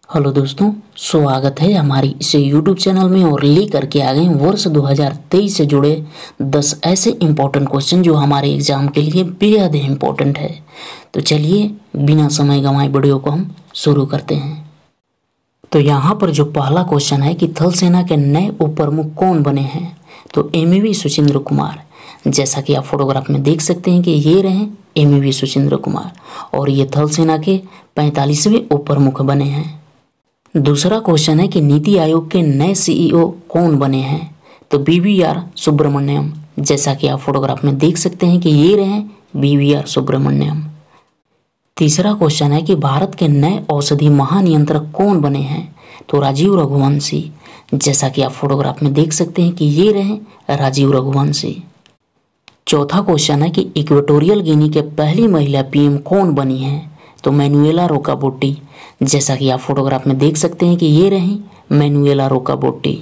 Hello दोस्तों, स्वागत है हमारी इस यूट्यूब चैनल में और लेकर के आ गए वर्ष 2023 से जुड़े 10 ऐसे इम्पोर्टेंट क्वेश्चन जो हमारे एग्ज़ाम के लिए बेहद इम्पोर्टेंट है। तो चलिए बिना समय गंवाए वीडियो को हम शुरू करते हैं। तो यहाँ पर जो पहला क्वेश्चन है कि थल सेना के नए उप प्रमुख कौन बने हैं, तो एमवी सुचिंद्र कुमार। जैसा कि आप फोटोग्राफ में देख सकते हैं कि ये रहे एमवी सुचिंद्र कुमार और ये थल सेना के 45वें उप प्रमुख बने हैं। दूसरा क्वेश्चन है कि नीति आयोग के नए सीईओ कौन बने हैं, तो बीवीआर सुब्रमण्यम। जैसा कि आप फोटोग्राफ में देख सकते हैं कि ये रहे बीवीआर सुब्रमण्यम। तीसरा क्वेश्चन है कि भारत के नए औषधि महानियंत्रक कौन बने हैं, तो राजीव रघुवंशी। जैसा कि आप फोटोग्राफ में देख सकते हैं कि ये रहे राजीव रघुवंशी। चौथा क्वेश्चन है कि इक्वेटोरियल गिनी के पहली महिला पीएम कौन बनी है, तो मैनुएला रोकाबोटी। जैसा कि आप फोटोग्राफ में देख सकते हैं कि ये रही मैनुएला रोकाबोटी।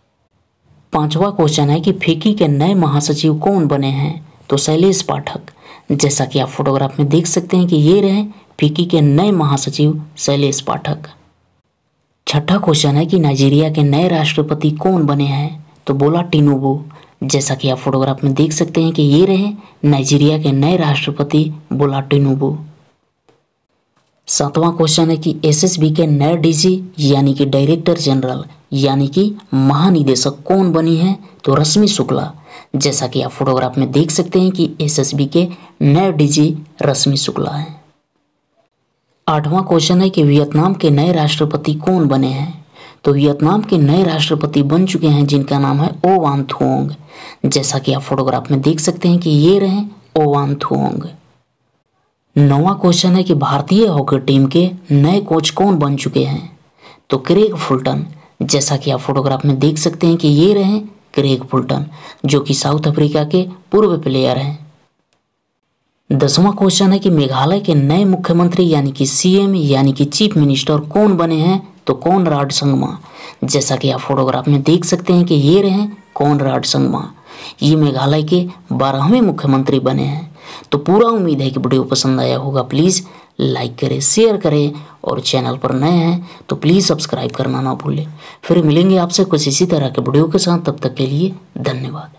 पांचवा क्वेश्चन है कि फिक्की के नए महासचिव कौन बने हैं, तो शैलेश पाठक। जैसा कि आप फोटोग्राफ में देख सकते हैं कि ये रहे फिक्की के नए महासचिव शैलेश पाठक। छठा क्वेश्चन है कि नाइजीरिया के नए राष्ट्रपति कौन बने हैं, तो बोला टिनुबू। जैसा कि आप फोटोग्राफ में देख सकते हैं कि ये रहे नाइजीरिया के नए राष्ट्रपति बोला टिनुबू। सातवां क्वेश्चन है कि एसएसबी के नए डीजी यानी कि डायरेक्टर जनरल यानी कि महानिदेशक कौन बनी है, तो रश्मि शुक्ला। जैसा कि आप फोटोग्राफ में देख सकते हैं कि एसएसबी के नए डीजी रश्मि शुक्ला हैं। आठवां क्वेश्चन है कि वियतनाम के नए राष्ट्रपति कौन बने हैं, तो वियतनाम के नए राष्ट्रपति बन चुके हैं जिनका नाम है ओ वान थुओंग। जैसा कि आप फोटोग्राफ में देख सकते हैं कि ये रहे ओ वान थुओंग। नौवां क्वेश्चन है कि भारतीय हॉकी टीम के नए कोच कौन बन चुके हैं, तो क्रेग फुलटन। जैसा कि आप फोटोग्राफ में देख सकते हैं कि ये रहे क्रेग फुलटन जो कि साउथ अफ्रीका के पूर्व प्लेयर हैं। 10वां क्वेश्चन है कि मेघालय के नए मुख्यमंत्री यानी कि सीएम यानी कि चीफ मिनिस्टर कौन बने हैं, तो कोनराड संगमा। जैसा कि आप फोटोग्राफ में देख सकते हैं कि ये रहे कोनराड संगमा। ये मेघालय के 12वें मुख्यमंत्री बने हैं। तो पूरा उम्मीद है कि वीडियो पसंद आया होगा। प्लीज़ लाइक करें, शेयर करें और चैनल पर नए हैं तो प्लीज़ सब्सक्राइब करना ना भूलें। फिर मिलेंगे आपसे कुछ इसी तरह के वीडियो के साथ, तब तक के लिए धन्यवाद।